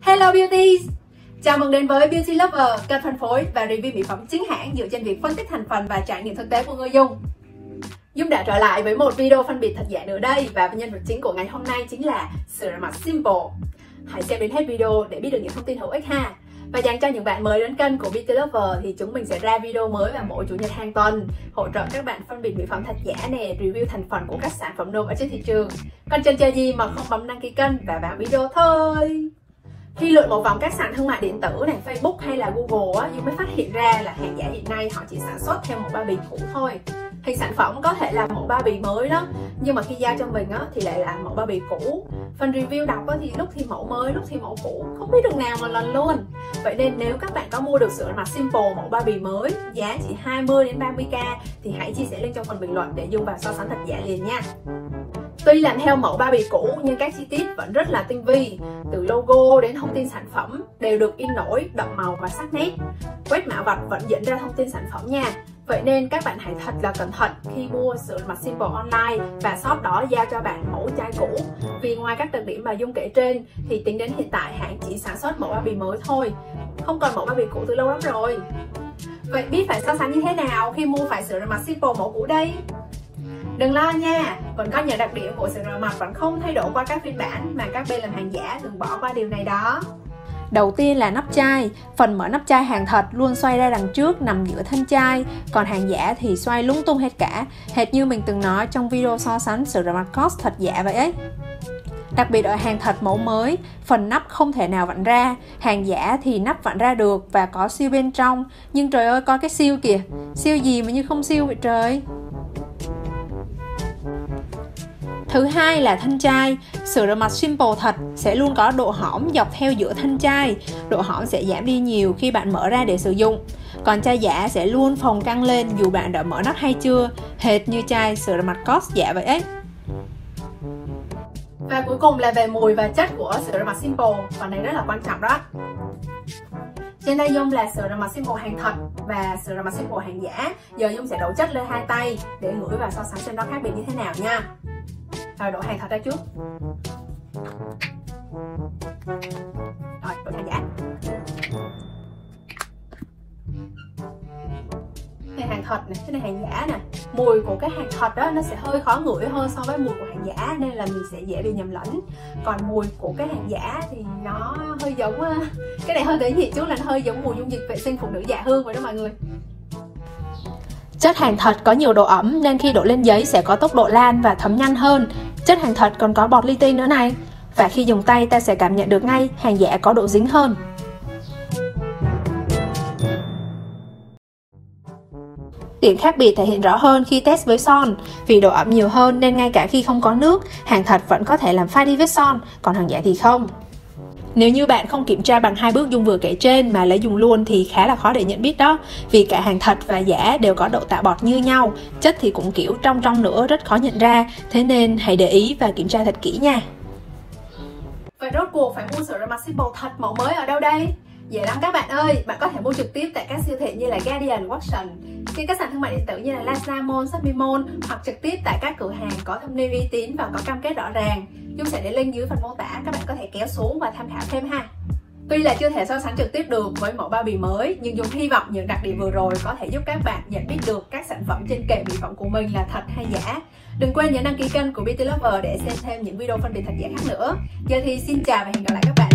Hello Beauties! Chào mừng đến với Beauty Lover, kênh phân phối và review mỹ phẩm chính hãng dựa trên việc phân tích thành phần và trải nghiệm thực tế của người dùng. Dung đã trở lại với một video phân biệt thật giả nữa đây, và nhân vật chính của ngày hôm nay chính là sữa rửa mặt Simple. Hãy xem đến hết video để biết được những thông tin hữu ích ha. Và dành cho những bạn mới đến kênh của Beauty Lover thì chúng mình sẽ ra video mới vào mỗi chủ nhật hàng tuần, hỗ trợ các bạn phân biệt mỹ phẩm thật giả nè, review thành phần của các sản phẩm nôm ở trên thị trường. Còn chần chờ gì mà không bấm đăng ký kênh và vào video thôi. Khi lượn một vòng các sàn thương mại điện tử này, Facebook hay là Google á, Dung mới phát hiện ra là hàng giả hiện nay họ chỉ sản xuất theo một bao bì cũ thôi. Thì sản phẩm có thể là một bao bì mới đó, nhưng mà khi giao cho mình á, thì lại là một bao bì cũ. Phần review đọc á, thì lúc thì mẫu mới, lúc thì mẫu cũ, không biết được nào một lần luôn. Vậy nên nếu các bạn có mua được sữa rửa mặt Simple mẫu bao bì mới, giá chỉ 20 đến 30k thì hãy chia sẻ link trong phần bình luận để Dung vào so sánh thật giả liền nha. Tuy làm theo mẫu bao bì cũ nhưng các chi tiết vẫn rất là tinh vi. Từ logo đến thông tin sản phẩm đều được in nổi, đậm màu và sắc nét. Quét mã vạch vẫn dẫn ra thông tin sản phẩm nha. Vậy nên các bạn hãy thật là cẩn thận khi mua sữa rửa mặt Simple online và shop đó giao cho bạn mẫu chai cũ. Vì ngoài các đặc điểm mà Dung kể trên thì tính đến hiện tại hãng chỉ sản xuất mẫu bao bì mới thôi, không còn mẫu bao bì cũ từ lâu lắm rồi. Vậy biết phải so sánh như thế nào khi mua phải sữa rửa mặt Simple mẫu cũ đây? Đừng lo nha, vẫn có những đặc điểm của sữa rửa mặt vẫn không thay đổi qua các phiên bản mà các bên làm hàng giả thường bỏ qua điều này đó. Đầu tiên là nắp chai. Phần mở nắp chai hàng thật luôn xoay ra đằng trước nằm giữa thân chai, còn hàng giả thì xoay lung tung hết cả, hệt như mình từng nói trong video so sánh sữa rửa mặt COS thật giả vậy ấy. Đặc biệt ở hàng thật mẫu mới, phần nắp không thể nào vặn ra, hàng giả thì nắp vặn ra được và có siêu bên trong. Nhưng trời ơi, coi cái siêu kìa, siêu gì mà như không siêu vậy trời. Thứ hai là thân chai. Sữa rửa mặt Simple thật sẽ luôn có độ hõm dọc theo giữa thân chai. Độ hõm sẽ giảm đi nhiều khi bạn mở ra để sử dụng. Còn chai giả sẽ luôn phồng căng lên dù bạn đã mở nắp hay chưa, hệt như chai sữa rửa mặt COS giả vậy ấy. Và cuối cùng là về mùi và chất của sữa rửa mặt Simple. Phần này rất là quan trọng đó. Trên đây Dung là sữa rửa mặt Simple hàng thật và sữa rửa mặt Simple hàng giả. Giờ Dung sẽ đổ chất lên hai tay để ngửi và so sánh xem nó khác biệt như thế nào nha. Rồi đổ hàng thật ra trước. Rồi đổ hàng giả. Cái này hàng thật này, cái này hàng giả nè. Mùi của cái hàng thật đó nó sẽ hơi khó ngửi hơn so với mùi của hàng giả, nên là mình sẽ dễ bị nhầm lẫn. Còn mùi của cái hàng giả thì nó hơi giống, cái này hơi tế nhị chút, là nó hơi giống mùi dung dịch vệ sinh phụ nữ Dạ Hương vậy đó mọi người. Chất hàng thật có nhiều độ ẩm nên khi đổ lên giấy sẽ có tốc độ lan và thấm nhanh hơn. Chất hàng thật còn có bọt li ti nữa này. Và khi dùng tay ta sẽ cảm nhận được ngay hàng giả có độ dính hơn. Điểm khác biệt thể hiện rõ hơn khi test với son. Vì độ ẩm nhiều hơn nên ngay cả khi không có nước, hàng thật vẫn có thể làm phai đi vết son, còn hàng giả thì không. Nếu như bạn không kiểm tra bằng hai bước Dung vừa kể trên mà lấy dùng luôn thì khá là khó để nhận biết đó. Vì cả hàng thật và giả đều có độ tạo bọt như nhau, chất thì cũng kiểu trong nữa, rất khó nhận ra. Thế nên hãy để ý và kiểm tra thật kỹ nha. Vậy rốt cuộc phải mua sữa rửa mặt Simple thật mẫu mới ở đâu đây? Dễ lắm các bạn ơi, bạn có thể mua trực tiếp tại các siêu thị như là Guardian, Watson, trên các sàn thương mại điện tử như là Lazada Mall, Shopee Mall, hoặc trực tiếp tại các cửa hàng có thâm niên uy tín và có cam kết rõ ràng. Dung sẽ để link dưới phần mô tả, các bạn có thể kéo xuống và tham khảo thêm ha. Tuy là chưa thể so sánh trực tiếp được với mẫu bao bì mới, nhưng Dung hy vọng những đặc điểm vừa rồi có thể giúp các bạn nhận biết được các sản phẩm trên kệ mỹ phẩm của mình là thật hay giả. Đừng quên nhấn đăng ký kênh của Beauty Lover để xem thêm những video phân biệt thật giả khác nữa. Giờ thì xin chào và hẹn gặp lại các bạn.